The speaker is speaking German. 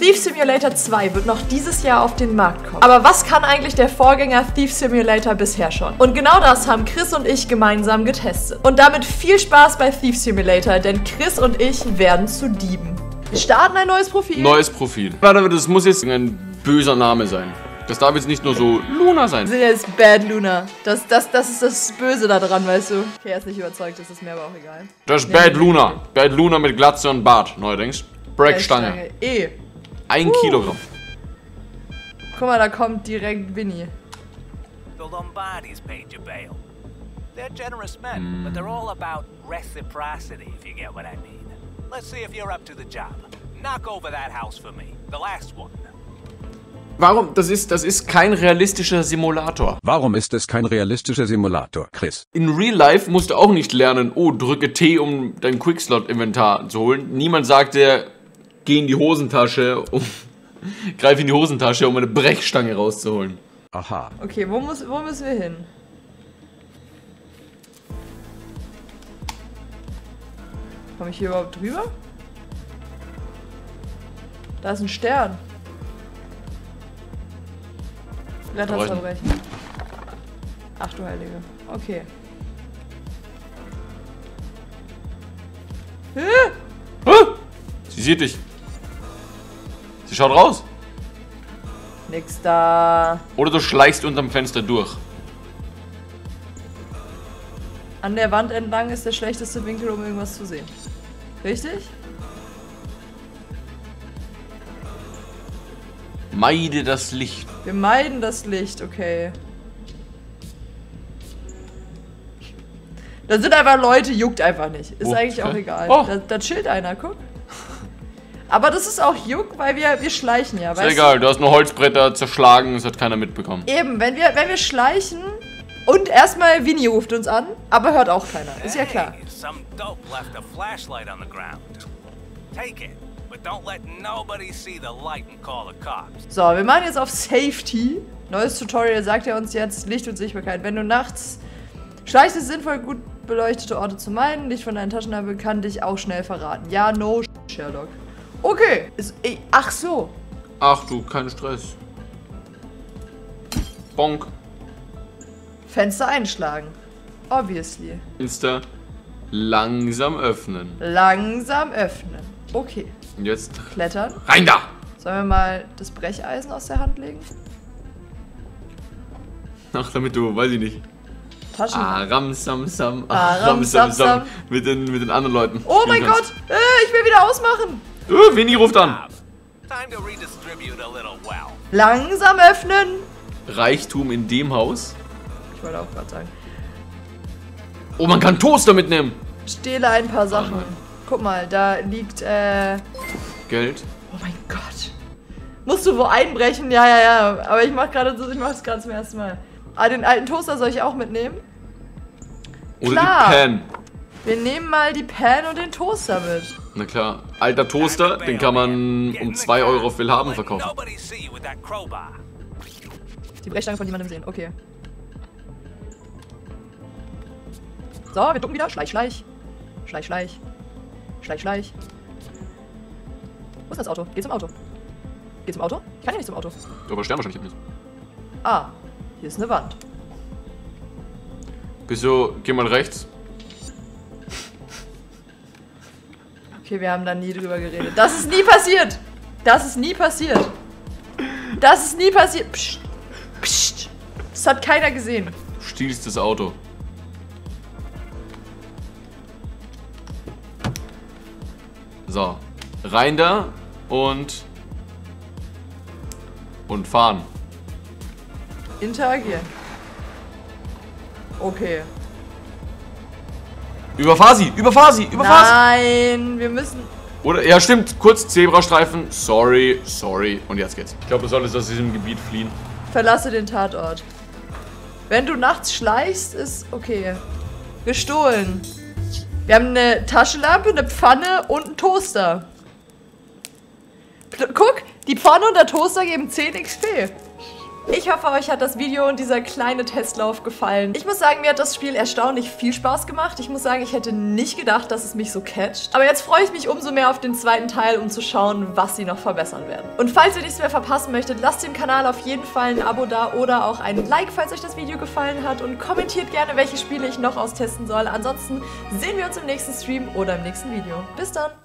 Thief Simulator 2 wird noch dieses Jahr auf den Markt kommen. Aber was kann eigentlich der Vorgänger Thief Simulator bisher schon? Und genau das haben Chris und ich gemeinsam getestet. Und damit viel Spaß bei Thief Simulator, denn Chris und ich werden zu Dieben. Wir starten ein neues Profil. Neues Profil. Warte, das muss jetzt ein böser Name sein. Das darf jetzt nicht nur so Luna sein. Wir sind jetzt Bad Luna. Das ist das Böse da dran, weißt du. Okay, er ist nicht überzeugt, das ist mir aber auch egal. Das ist Bad Luna. Bad Luna mit Glatze und Bart, neuerdings. Breakstange. 1 Kilogramm. Guck mal, da kommt direkt Winnie. The Lombardis paid your bail. They're generous men, but they're all about reciprocity, if you get what I mean. Let's see if you're up to the job. Knock over that house for me. The last one. Warum? Das ist kein realistischer Simulator. Warum ist es kein realistischer Simulator, Chris? In Real Life musst du auch nicht lernen, oh, drücke T, um dein Quickslot-Inventar zu holen. Niemand sagt dir, geh in die Hosentasche, greif in die Hosentasche, um eine Brechstange rauszuholen. Aha. Okay, wo müssen wir hin? Komme ich hier überhaupt drüber? Da ist ein Stern. Blätter zerbrechen. Ach du Heilige. Okay. Sie sieht dich. Sie schaut raus. Nix da. Oder du schleichst unterm Fenster durch. An der Wand entlang ist der schlechteste Winkel, um irgendwas zu sehen. Richtig? Meide das Licht. Wir meiden das Licht, okay. Da sind einfach Leute, juckt einfach nicht. Ist eigentlich auch egal. Oh. Da chillt einer, guck. Aber das ist auch Juck, weil wir schleichen ja, Ist egal, du hast nur Holzbretter zerschlagen, das hat keiner mitbekommen. Eben, wenn wir schleichen und erstmal Winnie ruft uns an, aber hört auch keiner. Ist ja klar. Hey, some dope left a flashlight on the ground. Take it, but don't let nobody see the light and call the cops. So, wir machen jetzt auf Safety. Neues Tutorial sagt er uns jetzt, Licht und Sichtbarkeit. Wenn du nachts schleichst, ist es sinnvoll, gut beleuchtete Orte zu meiden. Licht von deinen Taschenlampe kann dich auch schnell verraten. Ja, no, Sherlock. Okay. Ach so. Ach du, kein Stress. Bonk. Fenster einschlagen. Obviously. Fenster langsam öffnen. Langsam öffnen. Okay. Und jetzt Klettern. rein da! Sollen wir mal das Brecheisen aus der Hand legen? Ach, damit du, weiß ich nicht. Taschen. Ramsamsam. Ramsamsam. Mit den anderen Leuten. Oh mein kannst. Gott! Ich will wieder ausmachen! Winnie ruft an. Time to redistribute a little wealth. Langsam öffnen! Reichtum in dem Haus. Ich wollte auch gerade sagen. Oh, man kann Toaster mitnehmen. Stehle ein paar Sachen. Guck mal, da liegt, Geld. Oh mein Gott. Musst du wo einbrechen? Ja. Aber ich mach das gerade zum ersten Mal. Ah, den alten Toaster soll ich auch mitnehmen? Oder Klar. die Pan. Wir nehmen mal die Pan und den Toaster mit. Na klar. Alter Toaster, den kann man um 2 Euro auf Willhaben verkaufen. Nobody see you with that crowbar. Die Brechstange von niemandem sehen. Okay. So, wir ducken wieder. Schleich. Wo ist das Auto? Geh zum Auto. Ich kann ja nicht zum Auto. Aber sterben wahrscheinlich nicht. Ah, hier ist eine Wand. Wieso? Geh mal rechts. Okay, wir haben da nie drüber geredet. Das ist nie passiert. Psst. Psst. Das hat keiner gesehen. Du stiehlst das Auto. So. Rein da und fahren. Interagieren. Okay. Überfahr sie! Nein, wir müssen... Oder? Ja, stimmt. Kurz Zebrastreifen. Sorry. Und jetzt geht's. Ich glaube, du solltest aus diesem Gebiet fliehen. Verlasse den Tatort. Wenn du nachts schleichst, ist okay. Gestohlen. Wir haben eine Taschenlampe, eine Pfanne und einen Toaster. Guck, die Pfanne und der Toaster geben 10 XP. Ich hoffe, euch hat das Video und dieser kleine Testlauf gefallen. Ich muss sagen, mir hat das Spiel erstaunlich viel Spaß gemacht. Ich muss sagen, ich hätte nicht gedacht, dass es mich so catcht. Aber jetzt freue ich mich umso mehr auf den zweiten Teil, um zu schauen, was sie noch verbessern werden. Und falls ihr nichts mehr verpassen möchtet, lasst dem Kanal auf jeden Fall ein Abo da oder auch ein Like, falls euch das Video gefallen hat. Und kommentiert gerne, welche Spiele ich noch austesten soll. Ansonsten sehen wir uns im nächsten Stream oder im nächsten Video. Bis dann!